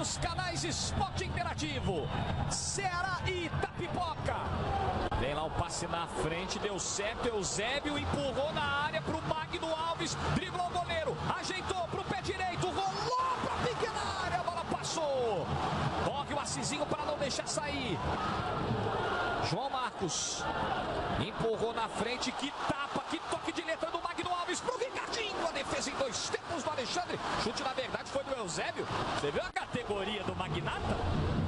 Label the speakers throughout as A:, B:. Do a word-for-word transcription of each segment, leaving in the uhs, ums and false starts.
A: nos canais Esporte Interativo. Ceará e Itapipoca. Vem lá um passe na frente, deu certo. Eusébio empurrou na área pro Magno Alves. Driblou o goleiro, ajeitou pro pé direito, rolou pra pequena área. A bola passou. Corre o Assisinho para não deixar sair. João Marcos empurrou na frente. Que tapa, que toque de letra do Magno Alves pro Ricardinho. A defesa em dois tempos do Alexandre. Chute, na verdade, foi do Eusébio. Você viu a categoria do Magnata?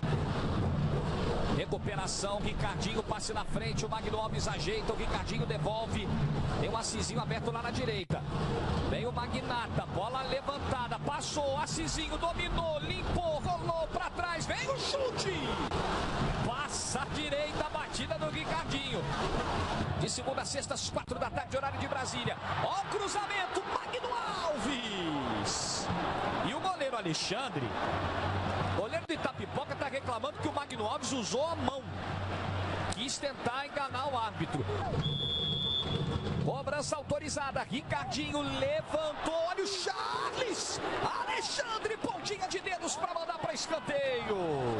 A: Recuperação, Ricardinho, passe na frente, o Magno Alves ajeita, o Ricardinho devolve. Tem um Assisinho aberto lá na direita. Vem o Magnata, bola levantada, passou, Assisinho dominou, limpou, rolou pra trás, vem o chute! Passa a direita, a batida do Ricardinho. De segunda a sexta, às quatro da tarde, horário de Brasília. Ó o cruzamento, Magno Alves! E o goleiro Alexandre, goleiro do Itapipoca, está reclamando que o Magno Alves usou a mão. Quis tentar enganar o árbitro. Cobrança autorizada. Ricardinho levantou. Olha o Charles. Alexandre, pontinha de dedos para mandar para escanteio.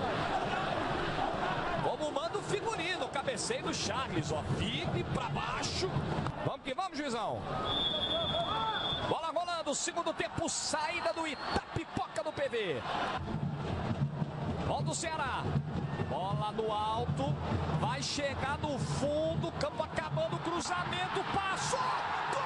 A: Como manda o figurino. Cabeceio do Charles. Ó, firme para baixo. Vamos que vamos, juizão. Bola rolando. Segundo tempo. Saída do Itapipoca do P V. Bola do Ceará. Bola no alto. Vai chegar no fundo. Campo acabando. Cruzamento. Passou. Gol!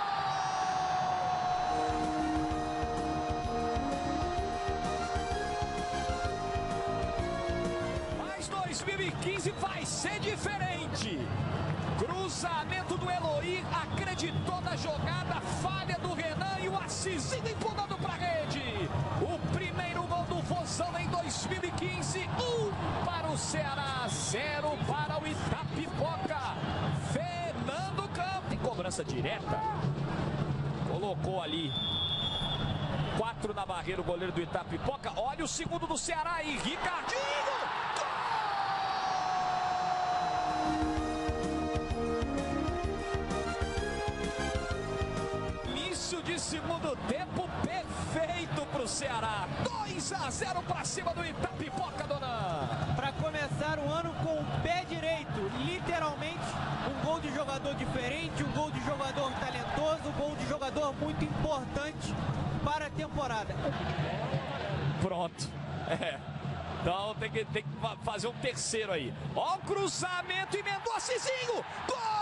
A: Mas dois mil e quinze vai ser diferente. Cruzamento do Eloy. Acreditou na jogada. Falha do Renan e o Assisinho empurrando para a rede. O primeiro gol do Vozão em dois mil e quinze. Um para o Ceará, zero para o Itapipoca. Fernando Campos. Em cobrança direta. Colocou ali. Quatro na barreira o goleiro do Itapipoca. Olha o segundo do Ceará e Ricardinho. De segundo tempo perfeito para o Ceará. dois a zero para cima do Itapipoca, Dona.
B: Para começar o ano com o pé direito, literalmente um gol de jogador diferente, um gol de jogador talentoso, um gol de jogador muito importante para a temporada.
A: Pronto. É. Então tem que, tem que fazer um terceiro aí. Ó o cruzamento, emendou Assisinho. Gol!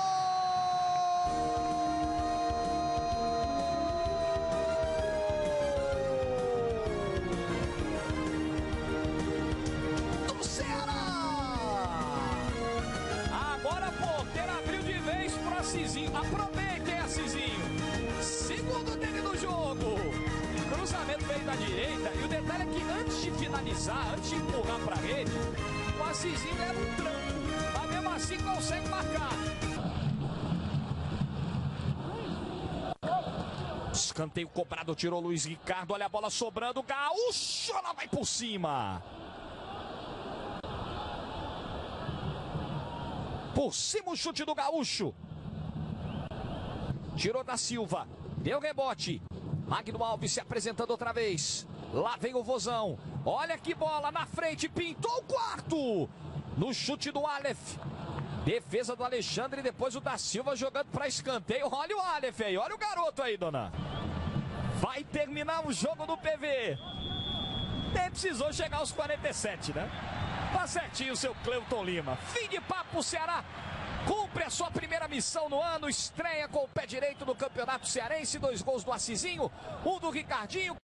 A: Assisinho, aproveitem Assisinho. Segundo dele no jogo. Cruzamento veio da direita. E o detalhe é que antes de finalizar, antes de empurrar para a rede, o Assisinho era um trampo. Mas mesmo assim consegue marcar. Escanteio cobrado, tirou Luiz Ricardo. Olha a bola sobrando. Gaúcho, ela vai por cima. Por cima o chute do Gaúcho. Tirou da Silva, deu rebote. Magno Alves se apresentando outra vez. Lá vem o Vozão. Olha que bola na frente, pintou o quarto. No chute do Aleph. Defesa do Alexandre e depois o da Silva jogando para escanteio. Olha o Aleph aí, olha o garoto aí, Dona. Vai terminar o jogo do P V. Nem precisou chegar aos quarenta e sete, né? Tá certinho o seu Cleuton Lima. Fim de papo, Ceará. Cumpre a sua primeira missão no ano, estreia com o pé direito no Campeonato Cearense, dois gols do Assisinho, um do Ricardinho.